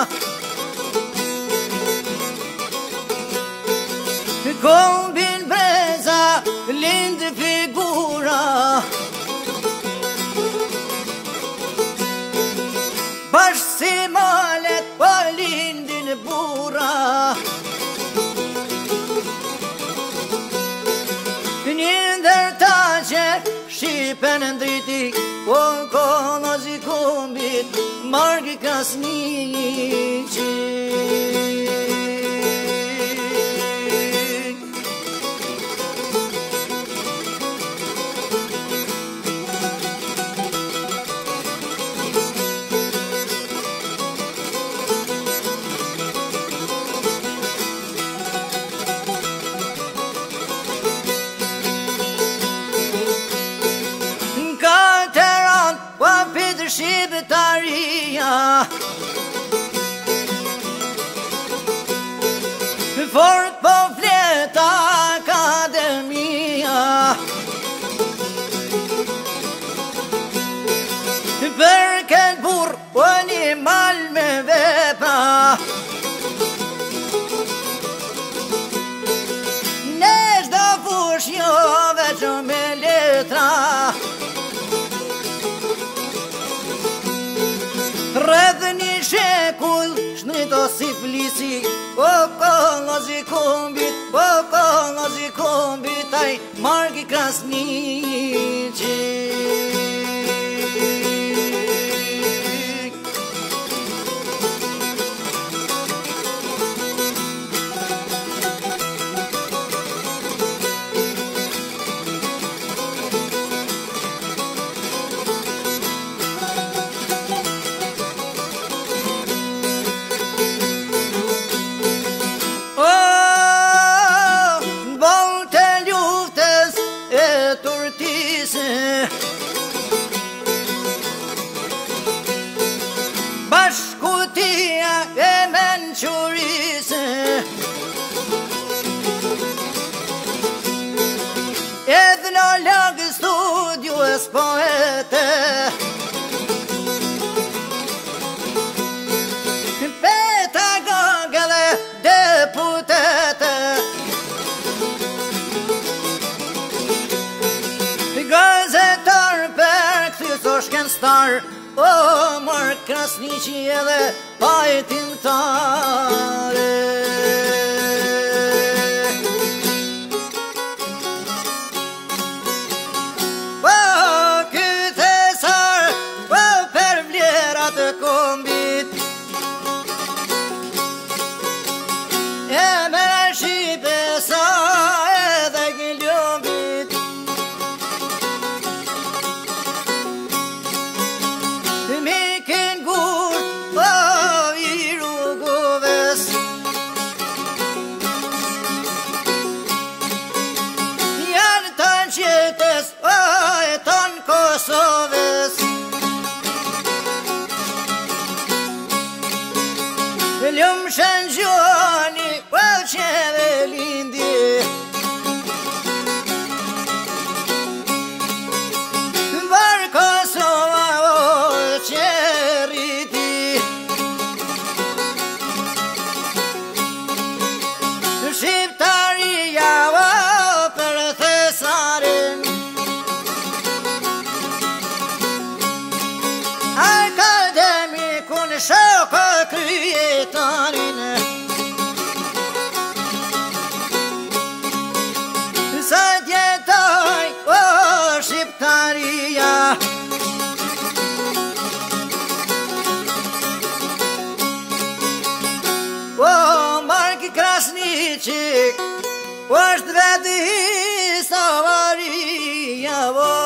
Kombin breza, lind figura Bashkë si malet, po lindin bura Një ndërta që shqipen ndriti Po kono zi kombit, margi krasniqi Shqiptaria Fort po fleta akademia Për këtë burr po një mal me vepra Në çdo fush jo veç me letra Rreth një shekull shnito si flisi Po kono zi kombit, po kono zi kombit Aj margi krasniqi Bashkutia e menqurise Ethnolog studios poete Pedagog dhe deputete Gazetar për këthyso shkenstar O, marrë krasniqi edhe pajtimtare Po, kytesar, po për vlerat të kombit E me shqipe sa edhe gjiljombit Mikin gur, po I rrugoves Janë tanë qetes, po e tanë Kosoves Ljumë shëngjoni, po qeve lindi Var Kosova, o qeriti Shqiptaria, o për Thesarin Akademikun shoko kryetarin Sa djetoj, o Shqiptaria O, marki krasniqi, o është vetë historia, o